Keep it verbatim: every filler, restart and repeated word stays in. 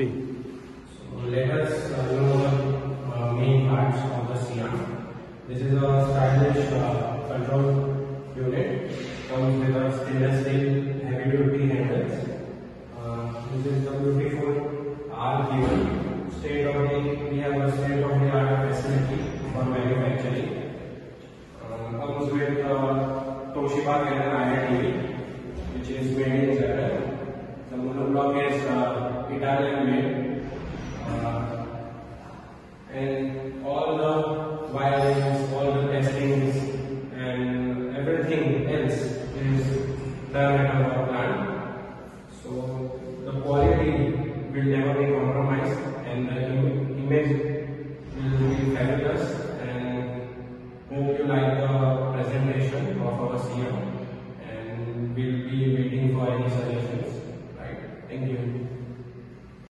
three. So let us uh, know the uh, main parts of the SIAM. This is a stylish uh, control unit. Comes with a stainless steel heavy duty handles. Uh, this is the beautiful R given. State of the we have a state of the art facility for manufacturing. Uh, comes with uh, Toshiba Canon I R T V, which is made in Japan. The monoblock is uh, Italian made, uh, and all the wirings, all the testings, and everything else is done at our plant. So the quality will never be compromised, and the im image